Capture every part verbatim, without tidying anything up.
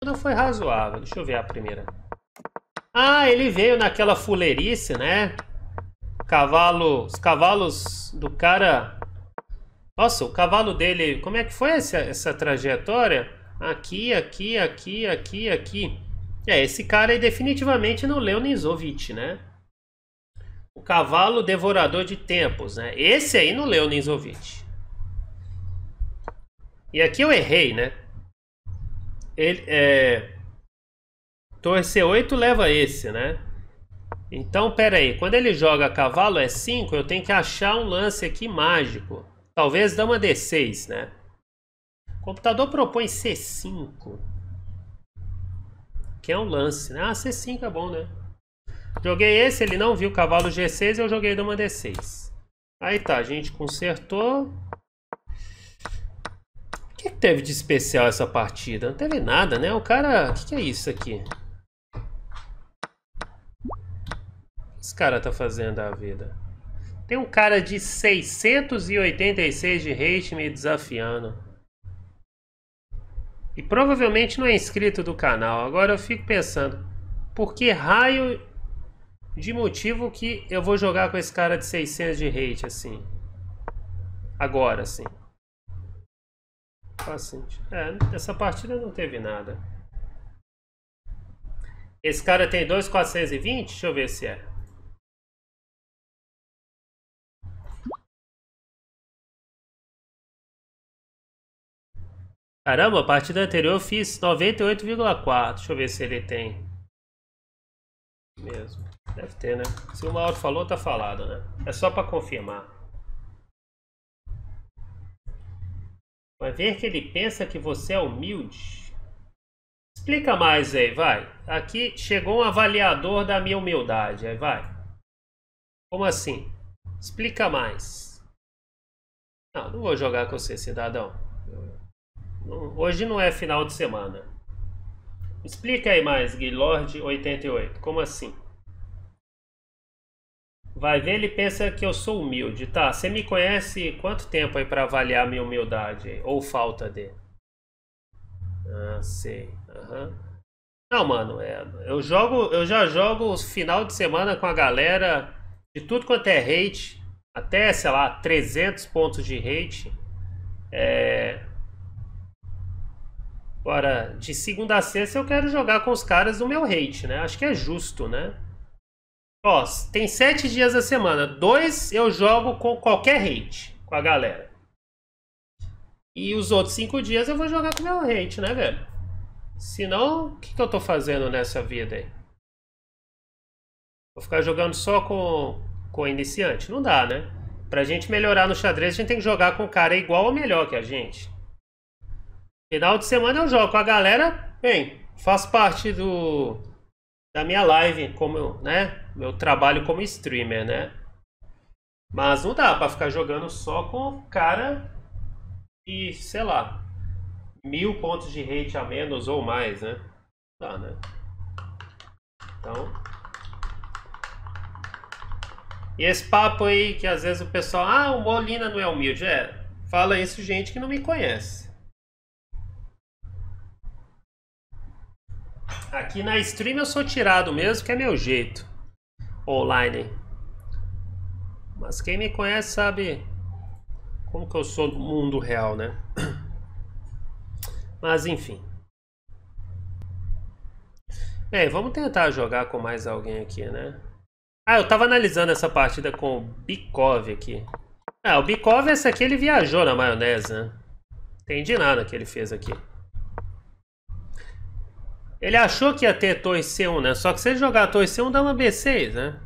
segunda foi razoável. Deixa eu ver a primeira. Ah, ele veio naquela fuleirice, né? Cavalo, os cavalos do cara... Nossa, o cavalo dele... Como é que foi essa, essa trajetória? Aqui, aqui, aqui, aqui, aqui. É, esse cara aí definitivamente não leu Ninzovich, né? O cavalo devorador de tempos, né? Esse aí não leu Ninzovich. E aqui eu errei, né? Ele, é... Torre C oito leva esse, né? Então, pera aí. Quando ele joga cavalo E cinco, eu tenho que achar um lance aqui mágico. Talvez dama D seis, né? O computador propõe C cinco. Que é um lance, né? Ah, C cinco é bom, né? Joguei esse, ele não viu cavalo G seis, eu joguei dama D seis. Aí tá, a gente consertou. O que, que teve de especial essa partida? Não teve nada, né? O cara... O que, que é isso aqui? O que esse cara tá fazendo da vida? Tem um cara de seiscentos e oitenta e seis de hate me desafiando. E provavelmente não é inscrito do canal. Agora eu fico pensando, por que raio de motivo que eu vou jogar com esse cara de seiscentos de hate assim? Agora, assim. Faz sentido. É, essa partida não teve nada. Esse cara tem dois mil quatrocentos e vinte? Deixa eu ver se é. Caramba, a partida anterior eu fiz noventa e oito vírgula quatro. Deixa eu ver se ele tem. Mesmo. Deve ter, né? Se o Mauro falou, tá falado, né? É só pra confirmar. Vai ver que ele pensa que você é humilde. Explica mais aí, vai. Aqui chegou um avaliador da minha humildade. Aí vai. Como assim? Explica mais. Não, não vou jogar com você, cidadão. Hoje não é final de semana. Explica aí mais, Guilord oitenta e oito. Como assim? Vai ver, ele pensa que eu sou humilde. Tá, você me conhece quanto tempo aí pra avaliar minha humildade? Ou falta de? Ah, sei. Uhum. Não, mano, é, eu jogo, eu já jogo os final de semana com a galera de tudo quanto é hate. Até, sei lá, trezentos pontos de hate. É... Agora, de segunda a sexta eu quero jogar com os caras do meu hate, né? Acho que é justo, né? Ó, tem sete dias da semana. Dois eu jogo com qualquer hate, com a galera. E os outros cinco dias eu vou jogar com meu hate, né, velho? Senão, o que, que eu tô fazendo nessa vida aí? Vou ficar jogando só com, com iniciante? Não dá, né? Pra gente melhorar no xadrez, a gente tem que jogar com o cara igual ou melhor que a gente. Final de semana eu jogo com a galera. Bem, faço parte do da minha live, como, né? Meu trabalho como streamer, né? Mas não dá pra ficar jogando só com o cara e, sei lá, mil pontos de hate a menos ou mais, né? Não dá, né? Então... E esse papo aí que às vezes o pessoal... Ah, o Molina não é humilde. É, fala isso gente que não me conhece. Aqui na stream eu sou tirado mesmo, que é meu jeito. Online. Mas quem me conhece sabe como que eu sou no mundo real, né? Mas enfim. Bem, vamos tentar jogar com mais alguém aqui, né? Ah, eu tava analisando essa partida com o Bikov aqui. Ah, o Bikov, esse aqui, ele viajou na maionese, né? Entendi nada que ele fez aqui. Ele achou que ia ter torre C um, né? Só que se ele jogar a torre C um, dá uma B seis, né?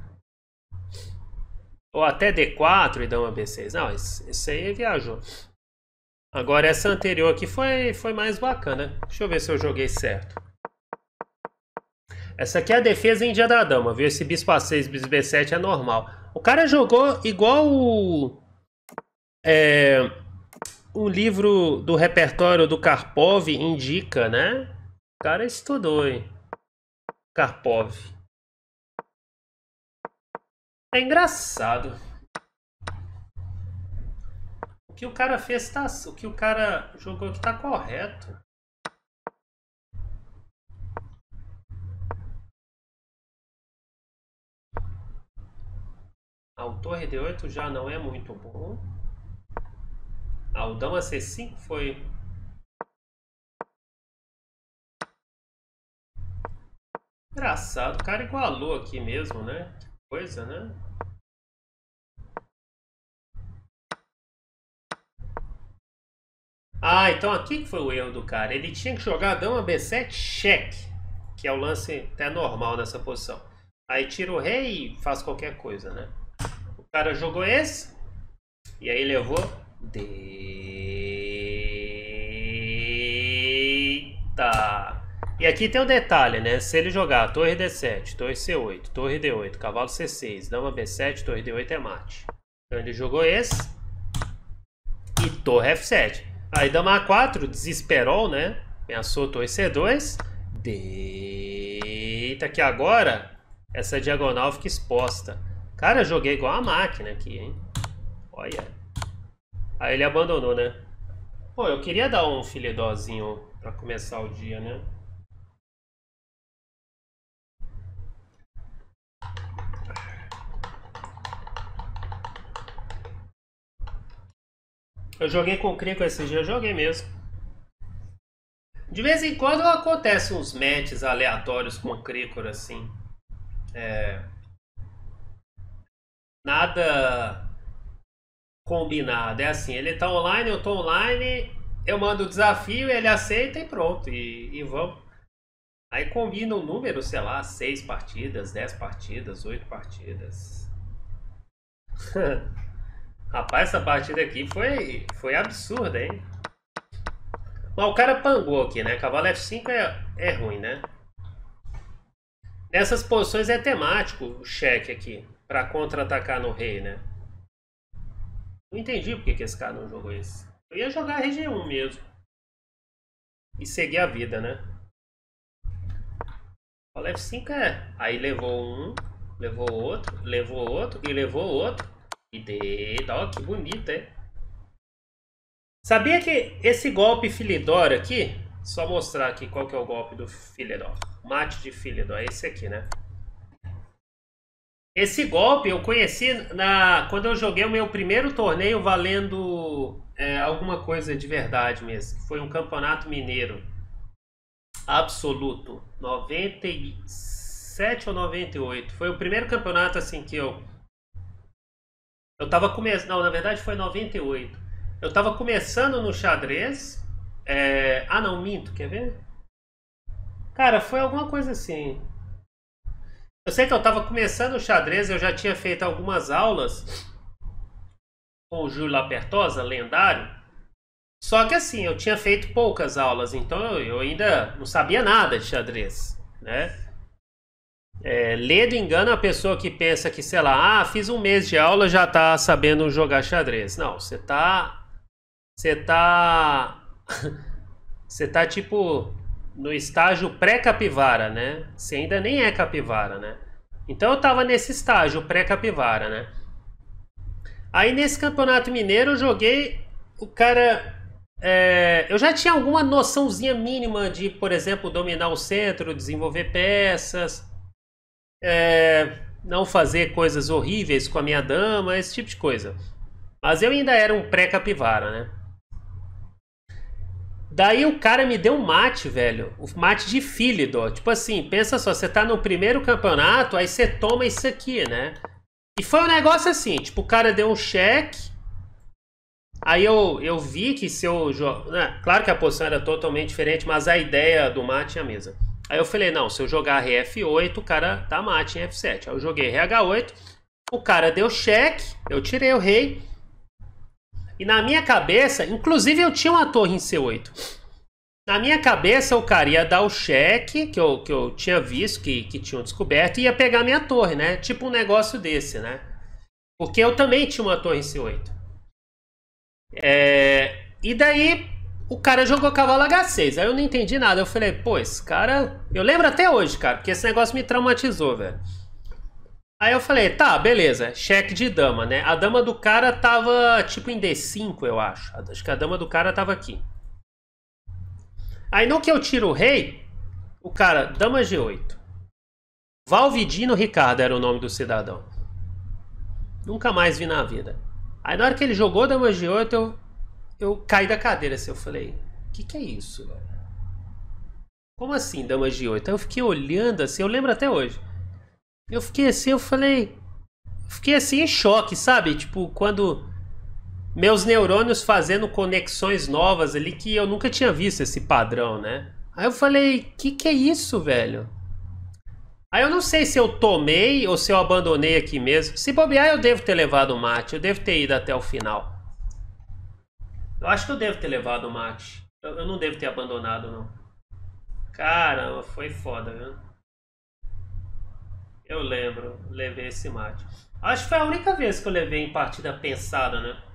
Ou até D quatro e dá uma B seis. Não, isso aí viajou. Agora essa anterior aqui foi, foi mais bacana. Deixa eu ver se eu joguei certo. Essa aqui é a defesa em dia da dama, viu? Esse bispo A seis, bispo B sete é normal. O cara jogou igual o... É, um livro do repertório do Karpov indica, né? O cara estudou, hein? Karpov. É engraçado. O que o cara fez tá... O que o cara jogou aqui tá correto. Ah, o torre D oito já não é muito bom. Ah, o dama C cinco foi... Engraçado, o cara igualou aqui mesmo, né? Que coisa, né? Ah, então aqui que foi o erro do cara. Ele tinha que jogar dama B sete cheque, que é o lance até normal nessa posição. Aí tira o rei e faz qualquer coisa, né? O cara jogou esse, e aí levou... Eita! E aqui tem um detalhe, né? Se ele jogar torre D sete, torre C oito, torre D oito, cavalo C seis, dama B sete, torre D oito é mate. Então ele jogou esse e torre F sete. Aí dama A quatro, desesperou, né? Ameaçou torre C dois. Deita que agora essa diagonal fica exposta. Cara, joguei igual a máquina aqui, hein? Olha. Aí ele abandonou, né? Pô, eu queria dar um filedózinho pra começar o dia, né? Eu joguei com o Crico esse dia, eu joguei mesmo. De vez em quando acontecem uns matches aleatórios com o Cricor, assim. É... Nada combinado. É assim, ele tá online, eu tô online, eu mando o desafio, ele aceita e pronto. E, e vamos. Aí combina o número, sei lá, seis partidas, dez partidas, oito partidas. Rapaz, essa partida aqui foi, foi absurda, hein? Mas o cara pangou aqui, né? Cavalo F cinco é, é ruim, né? Nessas posições é temático o cheque aqui, pra contra-atacar no rei, né? Não entendi porque que esse cara não jogou esse. Eu ia jogar R G um mesmo. E seguir a vida, né? O F cinco é... Aí levou um, levou outro, levou outro e levou outro. E deita, ó, que bonito, é. Sabia que esse golpe Philidor aqui, só mostrar aqui qual que é o golpe do Philidor. Mate de Philidor, é esse aqui, né? Esse golpe eu conheci na, quando eu joguei o meu primeiro torneio valendo é, alguma coisa de verdade mesmo. Foi um campeonato mineiro absoluto, noventa e sete ou noventa e oito. Foi o primeiro campeonato assim que eu... Eu tava começando... Não, na verdade foi noventa e oito. Eu tava começando no xadrez. É... Ah, não, minto, quer ver? Cara, foi alguma coisa assim. Eu sei que eu tava começando o xadrez, eu já tinha feito algumas aulas com o Júlio Lapertosa, lendário. Só que assim, eu tinha feito poucas aulas, então eu, eu ainda não sabia nada de xadrez, né? É, ledo engana a pessoa que pensa que, sei lá, ah, fiz um mês de aula, já tá sabendo jogar xadrez. Não, você tá... Você tá... Você tá, tipo, no estágio pré-capivara, né? Você ainda nem é capivara, né? Então eu tava nesse estágio pré-capivara, né? Aí nesse campeonato mineiro eu joguei... O cara... É, eu já tinha alguma noçãozinha mínima de, por exemplo, dominar o centro, desenvolver peças... É, não fazer coisas horríveis com a minha dama, esse tipo de coisa. Mas eu ainda era um pré-capivara, né? Daí o cara me deu um mate, velho. O mate de Philidor. Tipo assim, pensa só, você tá no primeiro campeonato, aí você toma isso aqui, né? E foi um negócio assim, tipo, o cara deu um cheque. Aí eu, eu vi que se eu... Né, claro que a posição era totalmente diferente, mas a ideia do mate é a mesma. Aí eu falei, não, se eu jogar rei F oito, o cara tá mate em F sete. Aí eu joguei rei H oito, o cara deu cheque, eu tirei o rei. E na minha cabeça, inclusive eu tinha uma torre em C oito. Na minha cabeça o cara ia dar o cheque, que eu, que eu tinha visto, que, que tinham descoberto, e ia pegar minha torre, né? Tipo um negócio desse, né? Porque eu também tinha uma torre em C oito. É... E daí... O cara jogou cavalo H seis, aí eu não entendi nada. Eu falei, pô, esse cara... Eu lembro até hoje, cara, porque esse negócio me traumatizou, velho. Aí eu falei, tá, beleza, cheque de dama, né? A dama do cara tava, tipo, em D cinco, eu acho. Acho que a dama do cara tava aqui. Aí no que eu tiro o rei, o cara, dama G oito. Valvidino Ricardo era o nome do cidadão. Nunca mais vi na vida. Aí na hora que ele jogou Dama de oito, eu, eu caí da cadeira assim. Eu falei, o que que é isso, velho? Como assim, Dama de oito? Aí eu fiquei olhando assim, eu lembro até hoje. Eu fiquei assim, eu falei. Fiquei assim em choque, sabe? Tipo, quando meus neurônios fazendo conexões novas ali que eu nunca tinha visto esse padrão, né? Aí eu falei, que que é isso, velho? Aí eu não sei se eu tomei ou se eu abandonei aqui mesmo. Se bobear, eu devo ter levado o mate. Eu devo ter ido até o final. Eu acho que eu devo ter levado o mate. Eu, eu não devo ter abandonado, não. Caramba, foi foda, viu? Eu lembro, levei esse mate. Acho que foi a única vez que eu levei em partida pensada, né?